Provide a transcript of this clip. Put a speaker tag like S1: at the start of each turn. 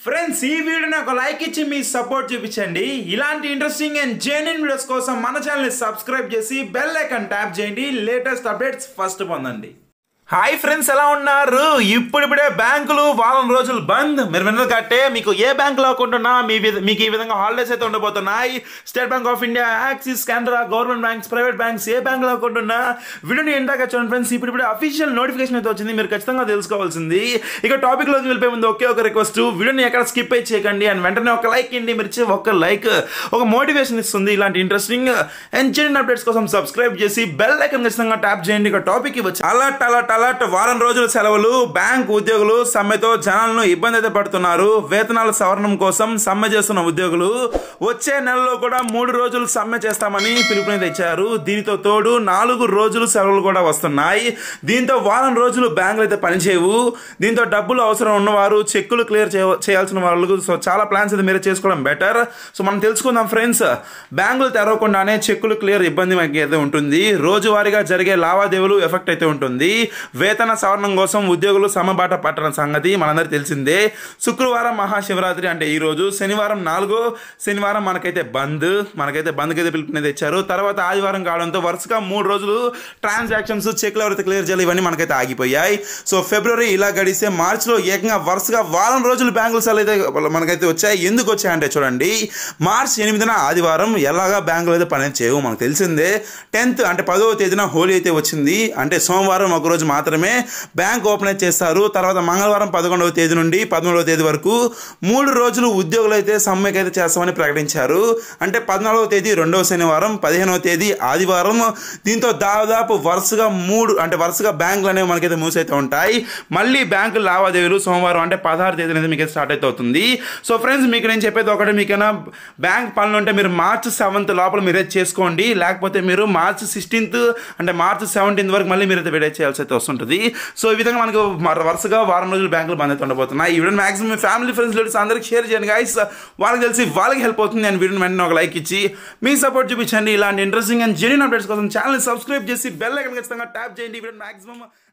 S1: Friends ఈ వీడియోని ఒక లైక్ ఇచ్చి మీ సపోర్ట్ చూపించండి. ఇలాంటి ఇంట్రెస్టింగ్ అండ్ జెన్యూన్ వీడియోస్ కోసం మన ఛానల్ని సబ్స్క్రైబ్ చేసి బెల్ ఐకాన్ ట్యాప్ చేయండి. లేటెస్ట్ అప్డేట్స్ ఫస్ట్ పొందండి. హాయ్ ఫ్రెండ్స్, ఎలా ఉన్నారు? ఇప్పుడిప్పుడే బ్యాంకులు వారం రోజులు బంద్. మీరు విన్నది కట్టే. మీకు ఏ బ్యాంకులో అకౌంట్ ఉన్నా మీకు ఈ విధంగా హాలిడేస్ అయితే ఉండబోతున్నాయి. State Bank of India, Axis, Canara, government banks, private banks, ఏ బ్యాంకులో అకౌంట్ ఉన్నా వీడియోని ఎందాక చూడండి ఫ్రెండ్స్. ఇప్పుడే అఫీషియల్ నోటిఫికేషన్ అయితే వచ్చింది, మీరు ఖచ్చితంగా తెలుసుకోవాల్సింది. ఇక టాపిక్ లోకి వెళ్ళిపోయే ముందు ఒకే ఒక రిక్వెస్ట్, వీడియోని ఎక్కడ స్కిప్ అయితే చేయకండి అండ్ వెంటనే ఒక లైక్ ఇండి. మీరు ఒక లైక్ ఒక మోటివేషన్ ఇస్తుంది. ఇలాంటి ఇంట్రెస్టింగ్ అండ్ జెన్యూన్ అప్డేట్స్ కోసం సబ్స్క్రైబ్ చేసి బెల్ ఐకాన్ ఖచ్చితంగా ట్యాప్ చేయండి. ఇక టాపిక్ ఇవ్వచ్చు. అలర్ట్ వారం రోజుల సెలవులు. బ్యాంక్ ఉద్యోగులు సమ్మెతో జనాలను ఇబ్బంది అయితే పడుతున్నారు. వేతనాల సవరణం కోసం సమ్మె చేస్తున్న ఉద్యోగులు వచ్చే నెలలో కూడా 3 రోజులు సమ్మె చేస్తామని పిలుపునైతే ఇచ్చారు. దీనితో తోడు 4 రోజులు సెలవులు కూడా వస్తున్నాయి. దీంతో వారం రోజులు బ్యాంకులు అయితే పనిచేయవు. దీంతో డబ్బులు అవసరం ఉన్నవారు, చెక్కులు క్లియర్ చేయాల్సిన వాళ్ళు చాలా ప్లాన్స్ అయితే మీరే చేసుకోవడం బెటర్. సో మనం తెలుసుకుందాం ఫ్రెండ్స్. బ్యాంకులు తెరవకుండానే చెక్కులు క్లియర్ ఇబ్బంది అయితే ఉంటుంది. రోజువారీగా జరిగే లావాదేవీలు ఎఫెక్ట్ అయితే ఉంటుంది. వేతన సవరణం కోసం ఉద్యోగులు సమ్మబాట పట్టడం సంగతి మనందరికీ తెలిసిందే. శుక్రవారం మహాశివరాత్రి అంటే ఈ రోజు, శనివారం 4వ శనివారం మనకైతే బంద్కి అయితే పిలుపునైతే ఇచ్చారు. తర్వాత ఆదివారం కావడంతో వరుసగా 3 రోజులు ట్రాన్సాక్షన్స్, చెక్లు ఎవరైతే క్లియర్ చేయాలి ఇవన్నీ మనకైతే ఆగిపోయాయి. సో ఫిబ్రవరి ఇలా గడిస్తే మార్చిలో ఏకంగా వరుసగా వారం రోజులు బ్యాంకుల సెలవు అయితే మనకైతే వచ్చాయి. ఎందుకు వచ్చాయంటే చూడండి, మార్చి 8న ఆదివారం ఎలాగా బ్యాంకులు అయితే పని చేయవు మనకు తెలిసిందే. 10th అంటే 10వ తేదీన హోలీ అయితే వచ్చింది. అంటే సోమవారం ఒక రోజు మాత్రమే బ్యాంక్ ఓపెన్ అయితే చేస్తారు. తర్వాత మంగళవారం 11వ తేదీ నుండి 13వ తేదీ వరకు 3 రోజులు ఉద్యోగులు అయితే సమ్మెకి అయితే చేస్తామని ప్రకటించారు. అంటే 14వ తేదీ 2వ శనివారం, 15వ తేదీ ఆదివారం. దీంతో దాదాపు వరుసగా బ్యాంకులు అనేవి మనకైతే మూసైతే ఉంటాయి. మళ్ళీ బ్యాంకు లావాదేవీలు సోమవారం అంటే 16వ తేదీ అనేది మీకు స్టార్ట్ అయితే అవుతుంది. సో ఫ్రెండ్స్, మీకు నేను చెప్పేది ఒకటి, మీకైనా బ్యాంక్ పనులు ఉంటే మీరు మార్చి 7th లోపల మీరే చేసుకోండి. లేకపోతే మీరు మార్చి 16th అంటే మార్చి 17th వరకు మళ్ళీ మీరైతే వెయిట్ చేయాల్సి అయితే వస్తుంటుంది. సో ఈ విధంగా మనకు వరుసగా వారం రోజులు బ్యాంకులు బంద్ అయితే ఉండబోతున్నాయి. ఈ వీడియో మాక్సిమం మీ ఫ్యామిలీ ఫ్రెండ్స్ రిలేటివ్స్ అందరికి షేర్ చేయండి గైస్. వాళ్ళకి తెలిసి వాళ్ళకి హెల్ప్ అవుతుంది. నేను వీడియోని వెంటనే ఒక లైక్ ఇచ్చి మీ సపోర్ట్ చూపించండి. ఇలాంటి ఇంట్రెస్టింగ్ అండ్ జెన్యూన్ అప్డేట్స్ కోసం ఛానల్ సబ్స్క్రైబ్ చేసి బెల్ ఐకాన్ ఖచ్చితంగా ట్యాప్ చేయండి. ఈ వీడియో మాక్సిమం